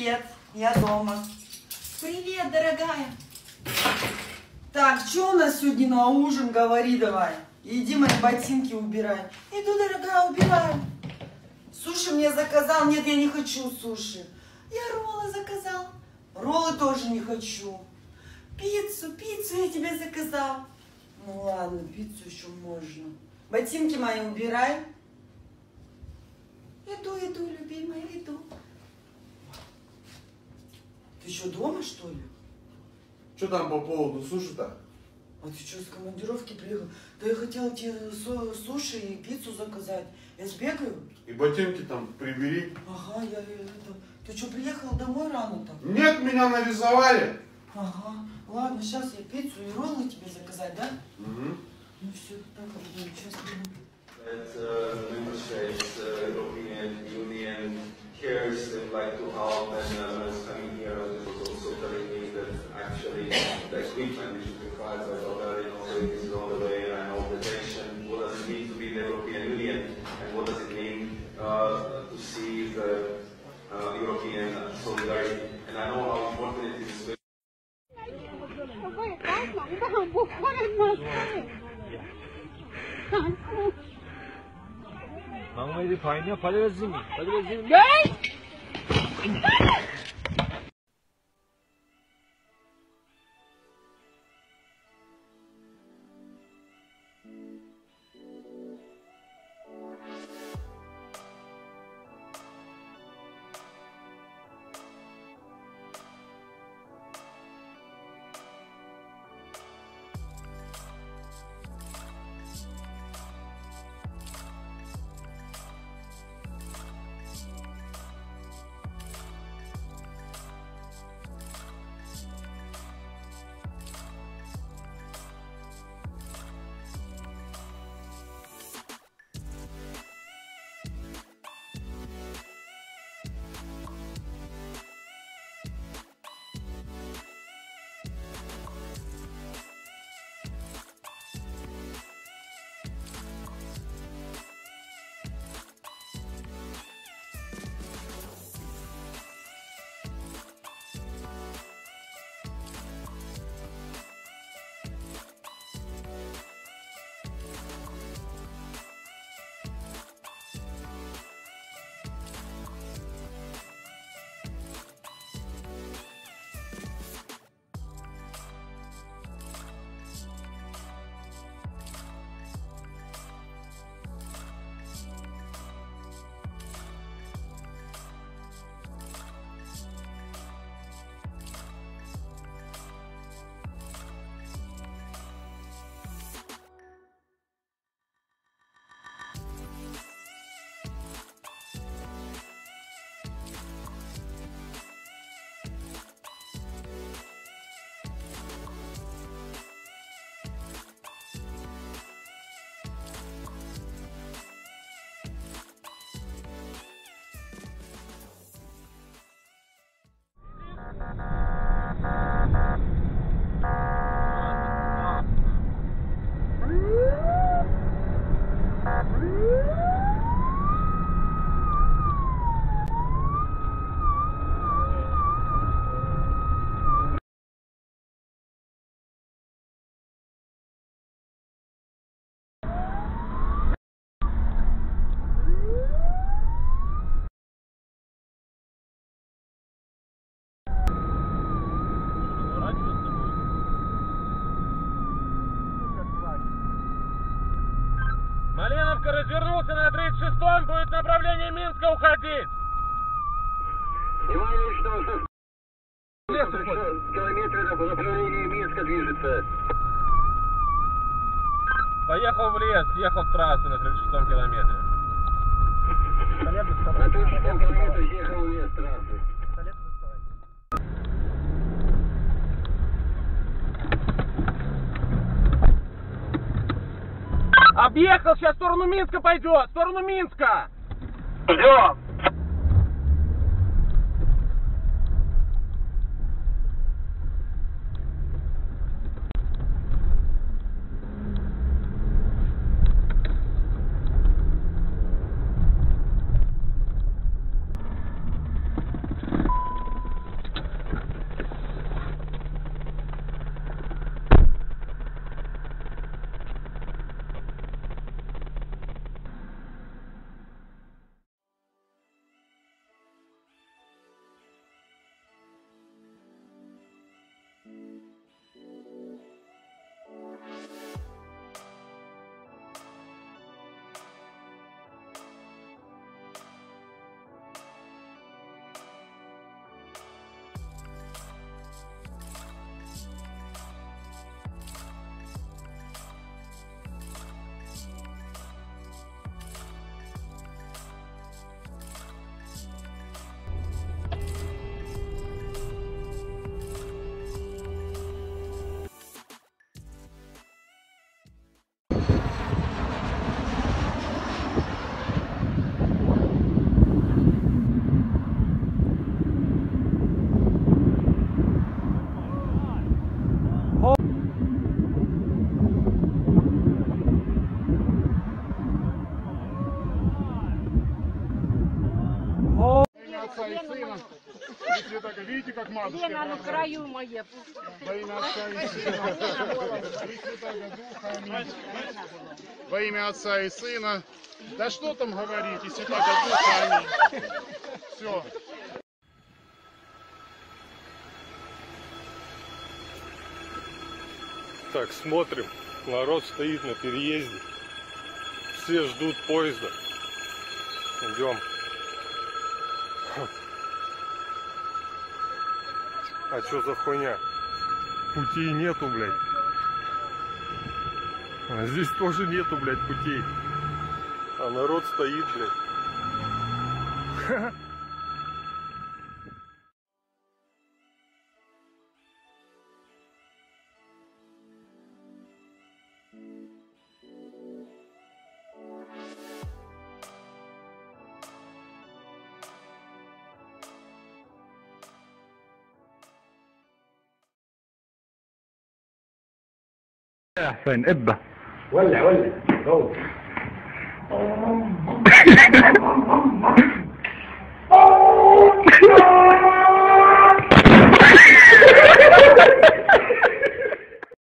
Привет, я дома. Привет, дорогая. Так, что у нас сегодня на ужин? Говори давай. Иди мои ботинки убирай. Иду, дорогая, убираю. Суши мне заказал. Нет, я не хочу суши. Я роллы заказал. Роллы тоже не хочу. Пиццу я тебе заказал. Ну ладно, пиццу еще можно. Ботинки мои убирай. Иду, любимая, иду. Ты еще дома, что ли? Что там по поводу суши-то? А ты что, с командировки приехал? Да я хотела тебе суши и пиццу заказать. Я сбегаю? И ботинки там прибери. Ага, Ты что, приехал домой рано-то? Нет, меня нарисовали. Ага. Ладно, сейчас я пиццу и роллы тебе заказать, да? Угу. Ну все, так, сейчас приду. Member states, European Union cares and like to help, and I was coming here and was also telling me that actually the equipment which is required by Bulgaria is on the way, and I know the tension. What does it mean to be the European Union, and what does it mean to see the European solidarity? And I know how important it is. Mama idi payına palazimi. Малиновка развернулся на 36-м, будет в направлении Минска уходить. Внимание, что километров по направлению Минска движется. Поехал в лес, съехал с трассы на 36-м километре. На 36-м километре съехал в лес трассы. Объехал, сейчас в сторону Минска пойдет, в сторону Минска. Ждем. Отца и Сына, и Святого. Видите, как матушка? Лена на краю моя. Во имя Отца и Сына, и Святого Духа. Аминь. Во имя Отца и Сына. Да что там говорить, и Святого Духа. Аминь. Все. Так, смотрим. Народ стоит на переезде. Все ждут поезда. Идем. А что за хуйня? Путей нету, блядь. А здесь тоже нету, блядь, путей. А народ стоит, блядь. فين ابه ولع ولع